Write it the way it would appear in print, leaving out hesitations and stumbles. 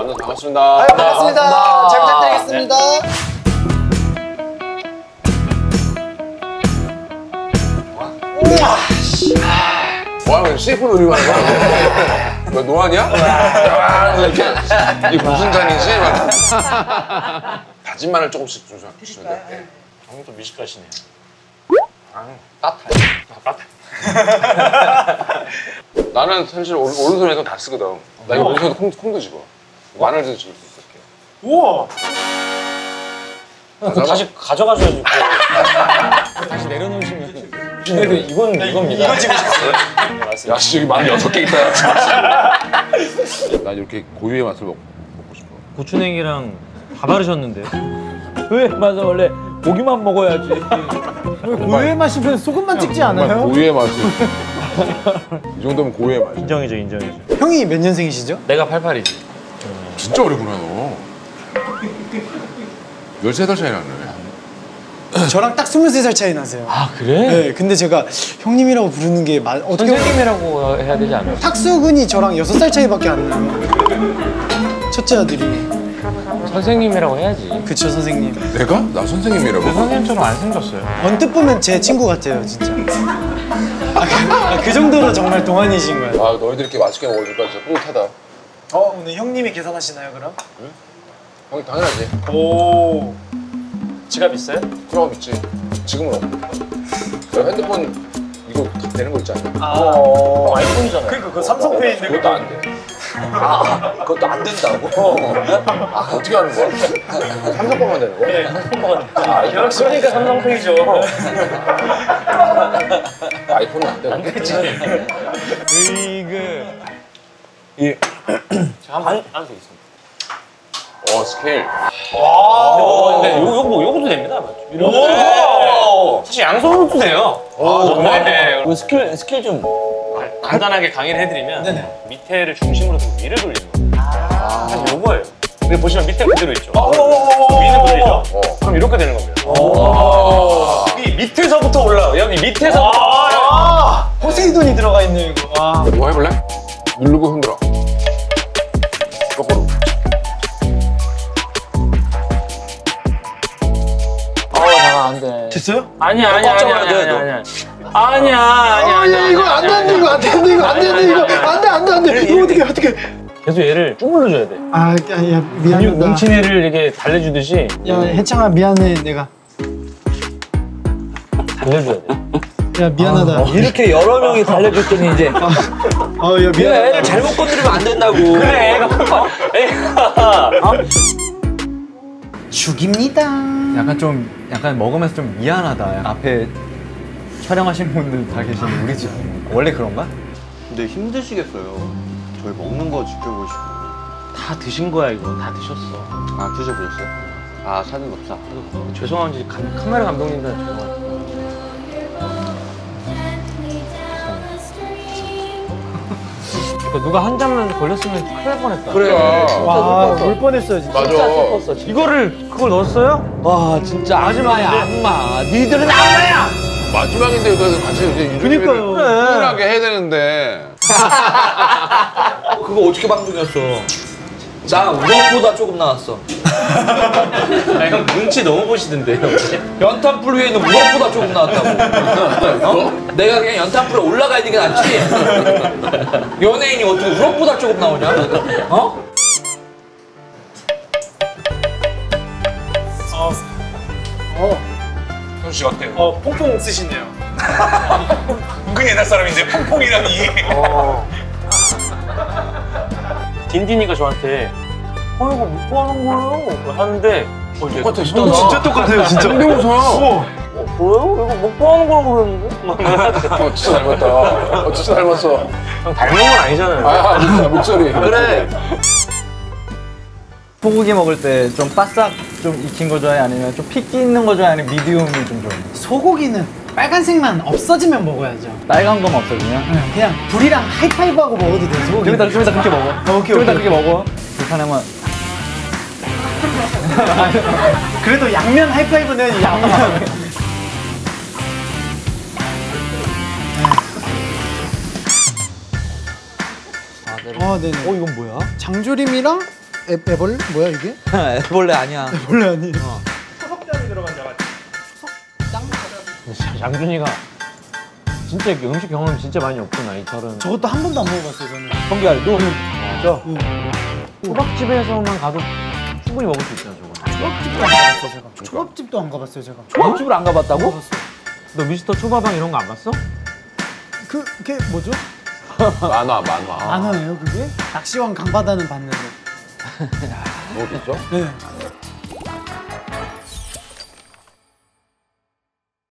만나서 반갑습니다. 아유, 반갑습니다. 잘 부탁드리겠습니다. 와, CF 놀리고 하는 거야? 너 노안이야? 이렇게 이게 무슨 잔이지? 다진 마늘 조금씩 주시면 돼. 형님 또 미식가시네요. 따뜻해. 나는 사실 오른손에서 다 쓰거든. 나 이거 오른손에 콩도 집어. 마늘도 집을 수 있을게. 우와! 그럼 다시 가져가셔야지. 다시 내려놓으시면. 근데 이겁니다. 이거 집으셨어요? 야, 씨, 여기 마늘 6개 있다. 나 이렇게 고유의 맛을 먹고 싶어. 고추냉이랑 다 바르셨는데. 왜? 맞아, 원래 고기만 먹어야지. 고유의 맛이면 소금만 찍지 않아요? 고유의 맛을. 이 정도면 고유의 맛이야. 인정이죠, 인정이죠. 형이 몇 년생이시죠? 내가 88이지. 진짜 어리구나, 너. 13살 차이 나네. 저랑 딱 23살 차이 나세요. 아, 그래? 네, 근데 제가 형님이라고 부르는 게 어떻게 선생님이라고 해야 되지 않아요? 탁수근이 저랑 6살 차이밖에 안 나요. 첫째 아들이. 선생님이라고 해야지. 그쵸, 선생님. 내가? 나 선생님이라고? 선생님처럼 안 생겼어요. 언뜻 보면 제 친구 같아요, 진짜. 그 정도로 정말 동안이신 거예요. 아, 너희들 이렇게 맛있게 먹어주니까 진짜 뿌듯하다. 오늘 형님이 계산하시나요, 그럼? 응? 형이 당연하지. 오. 지갑 있어요? 그럼 있지. 지금은 없고. 너 핸드폰 이거 되는 거 있잖아. 형 아이폰이잖아요. 그러니까 그 삼성페이인데 그것도 안 돼. 그것도 안 된다고? 어떻게 하는 거야? 삼성권만 되는 거야? 네, 삼성만. 갤럭시니까 삼성페이죠. 아이폰은 안 돼. 안 되지. 으이그. 제가 한번 안수 있습니다. 스케일. 근데 요것도 됩니다. 맞죠? 사실 양손으로도 돼요. 네. 스킬 좀. 간단하게 강의를 해드리면 밑에를 중심으로 두고 위를 돌리는 거예요. 사실 요거예요. 여기 보시면 밑에 그대로 있죠. 위는 돌리죠. 그럼 이렇게 되는 겁니다. 여기 밑에서부터 올라요. 여기 밑에서부터. 포세이돈이 들어가 있네요, 이거. 와. 뭐 해볼래? 누르고 흔들어. 거꾸로. 안 돼. 됐어요? 아니야. 아니야, 이거 안 되는데, 이거 안 되는데, 이거 안 돼. 이거 어떻게. 계속 얘를 쭉 눌러줘야 돼. 야, 근육 미안하다. 뭉친 애를 이렇게 달래주듯이 야, 해창아, 미안해, 내가. 달래줘야 돼. 야, 미안하다. 이렇게 여러 명이 달려줬더니 이제. 야, 미안하다. 애를 잘못 건드리면 안 된다고. 그래, 애가 죽입니다. 약간 먹으면서 좀 미안하다. 앞에 촬영하신 분들 다 계시는데 우리 집 원래 그런가? 근데 힘드시겠어요. 저희 먹는 거 지켜보시고. 다 드신 거야, 이거. 다 드셨어. 아, 드셔보셨어요? 아, 사진 없어. 죄송한지 카메라 감독님들한테 죄송한데. 그러니까 누가 한 잔만 걸렸으면 큰일 날 뻔했다. 그래. 와, 울 뻔했어요, 진짜. 맞아. 그걸 넣었어요? 와, 진짜 악마야, 악마. 니들은 악마야! 마지막인데 이거 같이 이제 그러니까요. 훈훈하게 해야 되는데. 그거 어떻게 방송이었어? 나 우럭보다 조금 나왔어. 형 눈치 너무 보시던데요. 연탄불 위에는 우럭보다 조금 나왔다고. 내가 그냥 연탄불에 올라가 있는 게 낫지. 연예인이 어떻게 우럭보다 조금 나오냐? 현수 씨 어때요? 퐁퐁 쓰시네요. 은근히 옛날 사람인데 퐁퐁이라니. 딘딘이가 저한테 이거 뭐 하는 거예요? 하는데 똑같아, 진짜 똑같아요, 진짜. 성대모사야. 뭐예요? 이거 먹고 하는 거라고 그랬는데? 진짜 닮았다. 진짜 닮았어. 형 닮은 건 아니잖아요. 진짜 목소리. 그래. 소고기 먹을 때 좀 바싹 좀 익힌 거 좋아해? 아니면 좀 핏기 있는 거 좋아해? 아니면 미디움을 좀 좋아해? 소고기는 빨간색만 없어지면 먹어야죠. 빨간 거만 없어지면? 그냥 불이랑 하이파이브하고 먹어도 돼요, 소고기. 좀 이따 그렇게 먹어. 오케이. 좀 이따 그렇게 먹어. 불편하면 그래도 양면 하이파이브는 양면. 네네. 이건 뭐야? 장조림이랑 애벌레? 뭐야 이게? 애벌레 아니야. 애벌레 아니. 초석장이 들어간 자가 장준이가 진짜 이렇게 음식 경험 진짜 많이 없구나 이 철은. 저것도 한 번도 안 먹어봤어요 저는. 성기야 너 진짜 초밥집에서만 가도 충분히 먹을 수 있잖아 저거. 초밥집도 안 가봤어요 제가. 초밥집도 안 가봤어요 제가. 초밥집을 안 가봤다고? 너 미스터 초밥왕 이런 거 안 봤어? 그게 뭐죠? 만화. 만화예요 그게? 낚시왕 강바다는 봤는데. 뭐 있죠? 네.